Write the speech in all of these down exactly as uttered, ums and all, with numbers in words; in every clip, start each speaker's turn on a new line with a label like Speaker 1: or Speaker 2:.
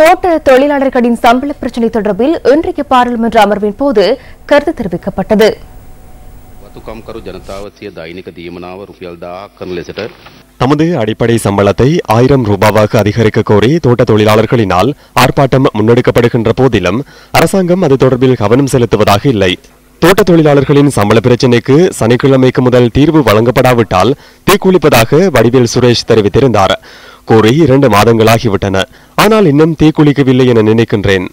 Speaker 1: தோட்ட தொழிலாளர்களின் சம்பள பிரச்சினை தொடர்பில் இன்றைய பாராளுமன்ற அமர்வின் போது கருத்து தெரிவிக்கப்பட்டது.
Speaker 2: தமது அடிப்படை சம்பளத்தை ஆயிரம் ரூபாவாக அதிகரிக்க கோரி தோட்ட தொழிலாளர்களினால் ஆர்ப்பாட்டம் முன்னெடுக்கப்படுகின்ற போதிலும் அரசாங்கம் அது தொடர்பில் கவனம் செலுத்துவதாக இல்லை. தோட்ட தொழிலாளர்களின் சம்பள பிரச்சினைக்கு சனிக்கிழமைக்கு முதல் தீர்வு வழங்கப்படாவிட்டால் தீக்குளிப்பதாக வடிவேல் சுரேஷ் தெரிவித்திருந்தார். கோரி இரண்டு மாதங்களாகிவிட்டன, ஆனால் இன்னும் தீக்குளிக்கவில்லை என நினைக்கின்றேன்.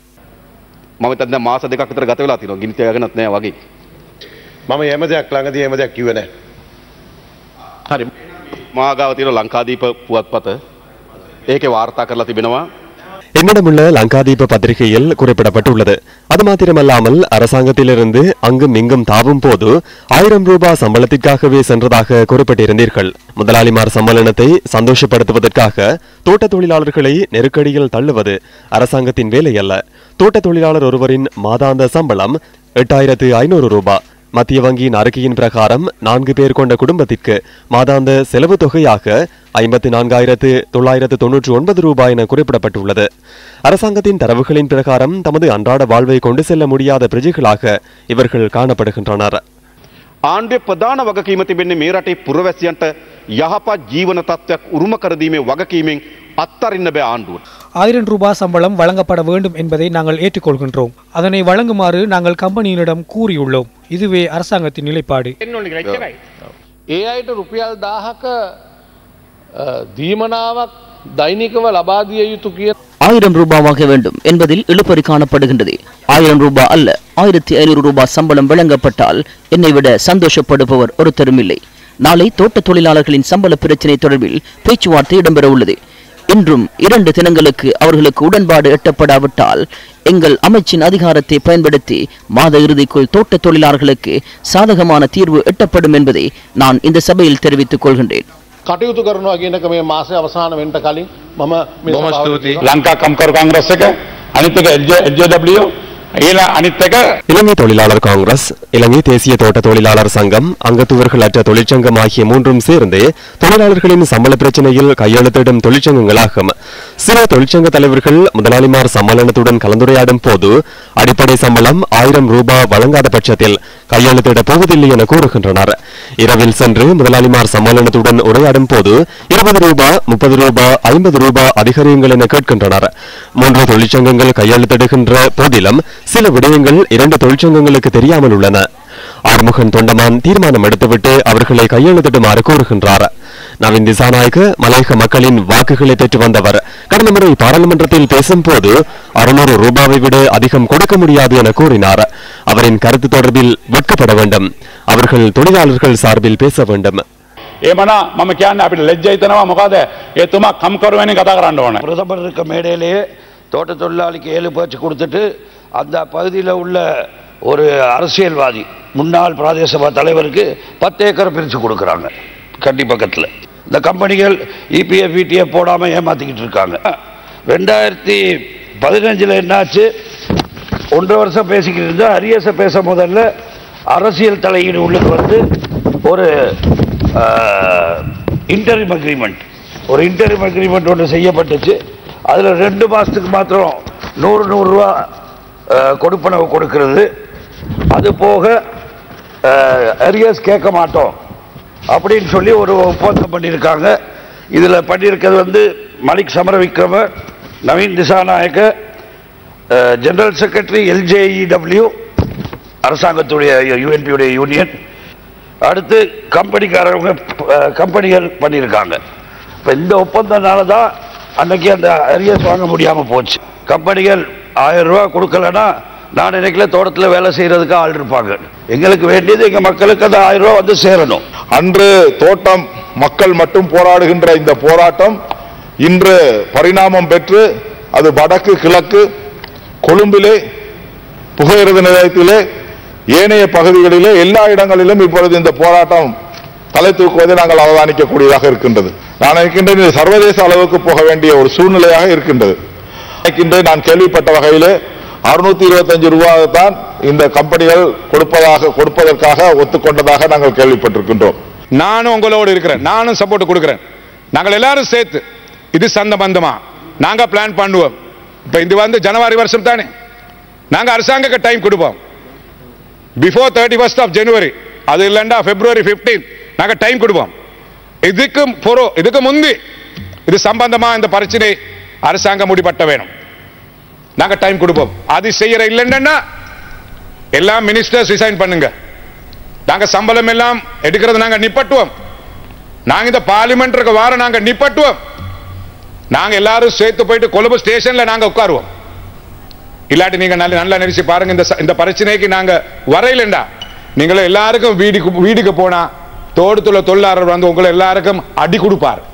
Speaker 3: මම එහෙම දෙයක් ළඟදී එහෙම දෙයක් කිව්වේ නැහැ.
Speaker 4: හරි. මාගාව තියෙන ලංකාදීප පුවත්පත ඒකේ වාර්තා කරලා තිබෙනවා.
Speaker 2: என்னிடமுள்ள லங்காதீப பத்திரிகையில் குறிப்பிடப்பட்டுள்ளது. அது மாத்திரமல்லாமல் அரசாங்கத்திலிருந்து அங்கும் இங்கும் தாவும் போது ஆயிரம் ரூபாய் சம்பளத்திற்காகவே சென்றதாக குறிப்பிட்டிருந்தீர்கள். முதலாளிமார் சம்மேளனத்தை சந்தோஷப்படுத்துவதற்காக தோட்ட தொழிலாளர்களை நெருக்கடியில் தள்ளுவது அரசாங்கத்தின் வேலை அல்ல. தோட்ட தொழிலாளர் ஒருவரின் மாதாந்த சம்பளம் எட்டாயிரத்து ஐநூறு ரூபாய். மத்திய வங்கியின் அறிக்கையின் பிரகாரம் நான்கு பேர் கொண்ட குடும்பத்திற்கு மாதாந்த செலவு தொகையாக ஐம்பத்தி நான்காயிரத்து தொள்ளாயிரத்து தொன்னூற்றி ஒன்பது ரூபாய் என குறிப்பிடப்பட்டுள்ளது. அரசாங்கத்தின் தரவுகளின் பிரகாரம் தமது அன்றாட வாழ்வை கொண்டு செல்ல முடியாத பிரஜைகளாக இவர்கள் காணப்படுகின்றனர்.
Speaker 4: ආණ්ඩුවේ ප්‍රධාන වගකීම තිබෙන්නේ මේ රටේ පුරවැසියන්ට යහපත් ජීවන තත්ත්වයක් උරුම කර දීමේ වගකීමෙන් අත්තරින්න බෑ ආණ්ඩුවට.
Speaker 5: ஆயிரம் ரூபாய் சம்பளம் வழங்கப்பட வேண்டும் என்பதை நாங்கள் ஏற்றுக்கொள்கின்றோம். அதனை வழங்குமாறு நாங்கள் கம்பெனியிடம் கூறியுள்ளோம். இதுவே அரசாங்கத்தின் நிலைப்பாடு.
Speaker 6: ඒ අයට රුපියල් දහක දීමනාවක් දෛනිකව ලබා දිය යුතු කිය
Speaker 7: ஆயிரம் ரூபாவாக வேண்டும் என்பதில் இழுபறி காணப்படுகின்றது. ஆயிரம் ரூபாய் அல்ல, ஆயிரத்தி ஐநூறு ரூபாய் சம்பளம் வழங்கப்பட்டால் என்னை விட சந்தோஷப்படுபவர் ஒருத்தரும் இல்லை. நாளை தோட்ட தொழிலாளர்களின் சம்பள பிரச்சினை தொடர்பில் பேச்சுவார்த்தை இடம்பெற உள்ளது. இன்றும் இரண்டு தினங்களுக்கு அவர்களுக்கு உடன்பாடு எட்டப்படாவிட்டால் எங்கள் அமைச்சின் அதிகாரத்தை பயன்படுத்தி மாத இறுதிக்குள் தோட்ட தொழிலாளர்களுக்கு சாதகமான தீர்வு எட்டப்படும் என்பதை நான் இந்த சபையில் தெரிவித்துக் கொள்கின்றேன்.
Speaker 6: කටයුතු කරනවා කියන එක මේ මාසය අවසාන වෙන්න කලින් මම
Speaker 8: බොහොම ස්තුතියි. ලංකා කම්කරු කාංග්‍රස් එක අනිත් එක එල් ජේ ඩබ්ලිව් ඊළඟ අනිත් එක
Speaker 2: இலங்கை தொழிலாளர் காங்கிரஸ், இலங்கை தேசிய தோட்ட தொழிலாளர் சங்கம், அங்கத்துவர்கள் அற்ற தொழிற்சங்கம் ஆகிய மூன்றும் சேர்ந்து தொழிலாளர்களின் சம்பள பிரச்சனையில் கையெழுத்திடும் தொழிற்சங்கங்களாகும். சில தொழிற்சங்க தலைவர்கள் முதலாளிமார் சம்மேளனத்துடன் கலந்துரையாடும் போது அடிப்படை சம்பளம் ஆயிரம் ரூபாய் வழங்காத பட்சத்தில் கையெழுத்திட போவதில்லை என கூறுகின்றனர். இரவில் சென்று முதலாளிமார் சம்மேளனத்துடன் உரையாடும் போது இருபது ரூபாய், முப்பது ரூபாய், ஐம்பது ரூபாய் அதிகரியுங்கள் என கேட்கின்றனர். மூன்று தொழிற்சங்கங்கள் கையெழுத்திடுகின்ற போதிலும் சில விடயங்கள் இரண்டு தொழிற்சங்கங்களுக்கு தெரியாமல் உள்ளன. ஆறுமுகன் தொண்டமான் தீர்மானம் எடுத்துவிட்டு அவர்களை கையெழுத்திடுமாறு கூறுகின்றார். நவீன் திசாநாயக்க மலையக மக்களின் வாக்குகளை பெற்று வந்தவர். கடந்த முறை பாராளுமன்றத்தில் பேசும் போது அறுநூறு ரூபாவை விட அதிகம் கொடுக்க முடியாது என கூறினார். அவரின் கருத்து தொடர்பில் வெட்கப்பட வேண்டும். அவர்கள் தொழிலாளர்கள் சார்பில் பேச வேண்டும்.
Speaker 8: ඒමනා මම කියන්නේ අපිට ලැජ්ජා හිතෙනවා. මොකද එතුමා කම්කරුවෙන් කතා කරන්න ඕනේ.
Speaker 9: பிரதமர் இருக்க மேடையிலேயே தோட்ட தொழிலாளிக்கு ஏழு பேச்சு கொடுத்துட்டு அந்த பகுதியில் உள்ள ஒரு அரசியல்வாதி முன்னாள் பிரதேச சபா தலைவருக்கு பத்து ஏக்கர் பிரித்து கொடுக்குறாங்க. கண்டி பக்கத்தில் இந்த கம்பெனிகள் இபிஎஃப் இடிஎஃப் போடாமல் ஏமாற்றிக்கிட்டு இருக்காங்க. ரெண்டாயிரத்தி பதினஞ்சில் என்னாச்சு, ஒன்றரை வருஷம் பேசிக்கிட்டு இருந்தால் அரியசை பேச முதல்ல அரசியல் தலையீடு உள்ளுக்கு வந்து ஒரு இன்டரிம் அக்ரிமெண்ட் ஒரு இன்டரிம் அக்ரிமெண்ட் ஒன்று செய்யப்பட்டுச்சு. அதில் ரெண்டு மாதத்துக்கு மாத்திரம் நூறு நூறுரூவா கொடுப்பனவு கொடுக்கிறது. அது போக அரியர்ஸ் கேட்க மாட்டோம் அப்படின்னு சொல்லி ஒரு ஒப்பந்தம் பண்ணியிருக்காங்க. இதில் பண்ணியிருக்கிறது வந்து Malik Samarawickrama, Naveen Dissanayake, general secretary LJEW அரசாங்கத்துடைய யூஎன்பியுடைய யூனியன், அடுத்து கம்பெனிக்காரவங்க கம்பெனிகள் பண்ணியிருக்காங்க. இப்போ இந்த ஒப்பந்தனால தான் அன்னைக்கு அந்த அரியர்ஸ் வாங்க முடியாமல் போச்சு. கம்பெனிகள் ஆயிரம் ரூபா கொடுக்கலன்னா நான் நினைக்கல தோட்டத்தில் வேலை செய்யறதுக்கு ஆள் இருப்பாங்க. எங்களுக்கு வேண்டியது எங்க மக்களுக்கு அந்த ஆயிரம் ரூபாய் வந்து சேரணும்.
Speaker 10: அன்று தோட்டம் மக்கள் மட்டும் போராடுகின்ற இந்த போராட்டம் இன்று பரிணாமம் பெற்று அது வடக்கு, கிழக்கு, கொழும்பிலே, புகையிரத நிலையத்திலே, ஏனைய பகுதிகளிலே எல்லா இடங்களிலும் இப்பொழுது இந்த போராட்டம் தலை தூக்குவதை நாங்கள் அவதானிக்கக்கூடியதாக இருக்கின்றது. நான் இருக்கின்றேன் இது சர்வதேச அளவுக்கு போக வேண்டிய ஒரு சூழ்நிலையாக இருக்கின்றது. நான் கேள்விப்பட்ட வகையிலே அறுநூத்தி இருபத்தி அஞ்சு ரூபாய் தான் இந்த கம்பெனிகள் கொடுப்பதாக கொடுப்பதற்காக ஒத்துக்கொண்டதாக நாங்கள் கேள்விப்பட்டிருக்கின்றோம்.
Speaker 8: நானும் உங்களோடு இருக்கிறேன், நானும் சப்போர்ட் கொடுக்கிறேன். நாங்கள் எல்லாரும் சேர்த்து இது சந்த பந்தமா நாங்க பிளான் பண்ணுவோம். இப்போ இது வந்து ஜனவரி வருஷம் தானே, நாங்கள் அரசாங்கக்கு டைம் கொடுப்போம். Before thirty first of January, அது இல்லைண்டா பிப்ரவரி பிப்டீன் நாங்கள் டைம் கொடுப்போம். இதுக்கு பொறோ இதுக்கு முந்தி இது சம்பந்தமா இந்த பிரச்சனை அரசாங்கம் முடிப்பட்ட வேணும், நாங்கள் டைம் கொடுப்போம். அது செய்யற இல்லைன்னா எல்லாம் மினிஸ்டர்ஸ் ரிசைன் பண்ணுங்க, நாங்கள் சம்பளம் எல்லாம் எடுக்கிறது நாங்கள் நிப்பட்டுவோம். நாங்கள் இந்த பார்லிமெண்ட்டுக்கு வார நாங்கள் நிப்பட்டுவோம். நாங்கள் எல்லாரும் சேர்த்து போயிட்டு கொழும்பு ஸ்டேஷன்ல நாங்கள் உட்காருவோம். இல்லாட்டி நீங்க நல்ல நல்லா நினைச்சு பாருங்க, இந்த இந்த பிரச்சனைக்கு நாங்க வரையிலண்டா நீங்களும் எல்லாருக்கும் வீடுக்கு வீடுக்கு போனா தோட்டத்துல தொழிலாளர் வந்து உங்களை எல்லாருக்கும் அடி கொடுப்பார்.